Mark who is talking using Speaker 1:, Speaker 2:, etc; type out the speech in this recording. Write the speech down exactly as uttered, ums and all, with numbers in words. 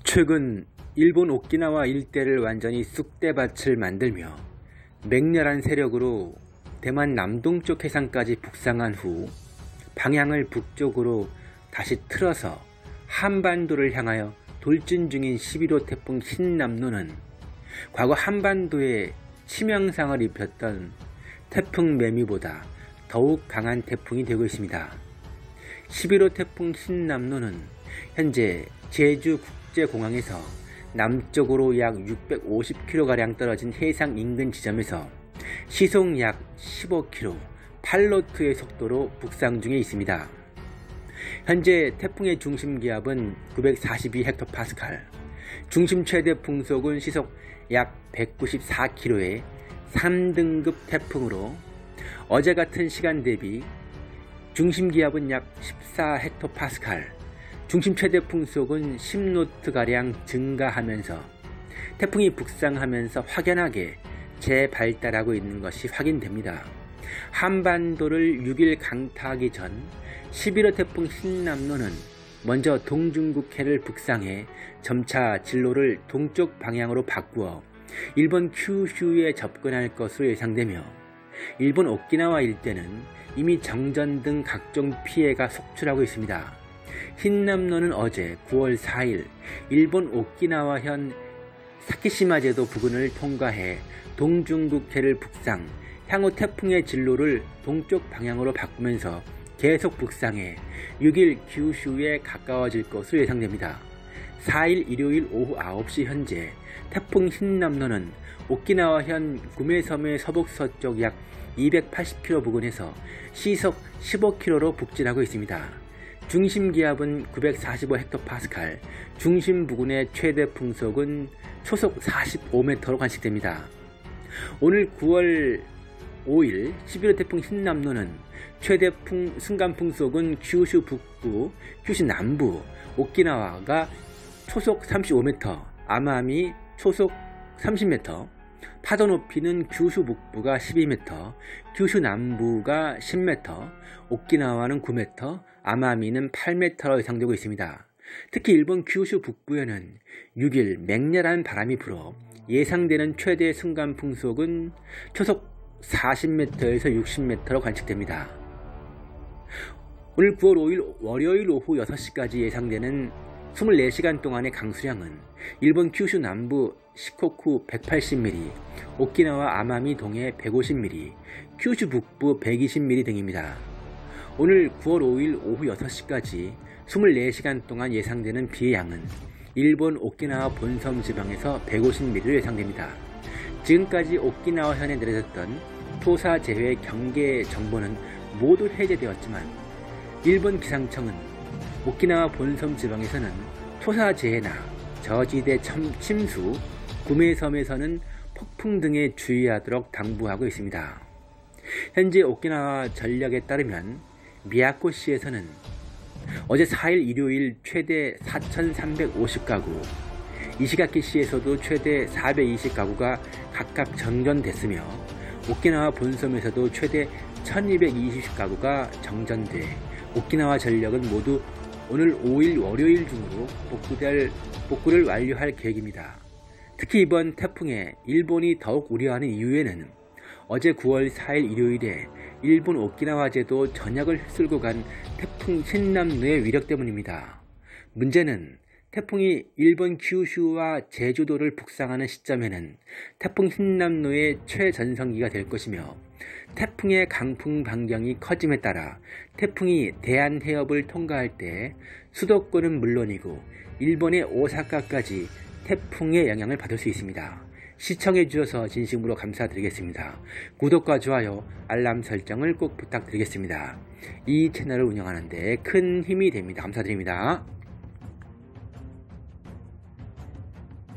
Speaker 1: 최근 일본 오키나와 일대를 완전히 쑥대밭을 만들며 맹렬한 세력으로 대만 남동쪽 해상까지 북상한 후 방향을 북쪽으로 다시 틀어서 한반도를 향하여 돌진 중인 십일 호 태풍 흰남노는 과거 한반도에 치명상을 입혔던 태풍 매미보다 더욱 강한 태풍이 되고 있습니다. 십일 호 태풍 흰남노는 현재 제주국제공항에서 남쪽으로 약 육백오십 킬로미터가량 떨어진 해상 인근 지점에서 시속 약 십오 킬로미터, 팔 노트의 속도로 북상 중에 있습니다. 현재 태풍의 중심 기압은 구백사십이 헥토파스칼, 중심 최대 풍속은 시속 약 백구십사 킬로미터의 삼 등급 태풍으로 어제 같은 시간 대비 중심 기압은 약 십사 헥토파스칼, 중심 최대 풍속은 십 노트가량 증가하면서 태풍이 북상하면서 확연하게 재발달하고 있는 것이 확인됩니다. 한반도를 육 일 강타하기 전 십일 호 태풍 흰남노는 먼저 동중국해를 북상해 점차 진로를 동쪽 방향으로 바꾸어 일본 큐슈에 접근할 것으로 예상되며 일본 오키나와 일대는 이미 정전 등 각종 피해가 속출하고 있습니다. 흰남노는 어제 구월 사일 일본 오키나와현 사키시마제도 부근을 통과해 동중국해를 북상, 향후 태풍의 진로를 동쪽 방향으로 바꾸면서 계속 북상해 육 일 규슈에 가까워질 것으로 예상됩니다. 사일 일요일 오후 아홉 시 현재 태풍 흰남노는 오키나와현 구메섬의 서북서쪽 약 이백팔십 킬로미터 부근에서 시속 십오 킬로미터로 북진하고 있습니다. 중심 기압은 구백사십오 헥토파스칼, 중심 부근의 최대 풍속은 초속 사십오 미터로 관측됩니다. 오늘 구월 오일 십일 호 태풍 흰남노는 최대 풍, 순간 풍속은 규슈 북부, 규슈 남부, 오키나와가 초속 삼십오 미터, 아마미 초속 삼십 미터, 파도 높이는 규슈 북부가 십이 미터, 규슈 남부가 십 미터, 오키나와는 구 미터, 아마미는 팔 미터로 예상되고 있습니다. 특히 일본 규슈 북부에는 육 일 맹렬한 바람이 불어 예상되는 최대 순간 풍속은 초속 사십 미터에서 육십 미터로 관측됩니다. 오늘 구월 오일 월요일 오후 여섯 시까지 예상되는 이십사 시간 동안의 강수량은 일본 큐슈 남부 시코쿠 백팔십 밀리미터, 오키나와 아마미 동해 백오십 밀리미터, 큐슈 북부 백이십 밀리미터 등입니다. 오늘 구월 오일 오후 여섯 시까지 이십사 시간 동안 예상되는 비의 양은 일본 오키나와 본섬 지방에서 백오십 밀리미터로 예상됩니다. 지금까지 오키나와현에 내려졌던 토사 재해 경계 정보는 모두 해제되었지만 일본 기상청은 오키나와 본섬 지방에서는 토사 재해나 저지대 침수, 구메섬에서는 폭풍 등에 주의하도록 당부하고 있습니다. 현재 오키나와 전력에 따르면 미야코시에서는 어제 사일 일요일 최대 사천삼백오십 가구, 이시가키시에서도 최대 사백이십 가구가 각각 정전됐으며 오키나와 본섬에서도 최대 천이백이십 가구가 정전돼 오키나와 전력은 모두 오늘 오일 월요일 중으로 복구될, 복구를 완료할 계획입니다. 특히 이번 태풍에 일본이 더욱 우려하는 이유에는 어제 구월 사일 일요일에 일본 오키나와제도 전역을 휩쓸고 간 태풍 흰남노의 위력 때문입니다. 문제는 태풍이 일본 규슈와 제주도를 북상하는 시점에는 태풍 흰남노의 최전성기가 될 것이며 태풍의 강풍 반경이 커짐에 따라 태풍이 대한해협을 통과할 때 수도권은 물론이고 일본의 오사카까지 태풍의 영향을 받을 수 있습니다. 시청해 주셔서 진심으로 감사드리겠습니다. 구독과 좋아요, 알람 설정을 꼭 부탁드리겠습니다. 이 채널을 운영하는 데 큰 힘이 됩니다. 감사드립니다.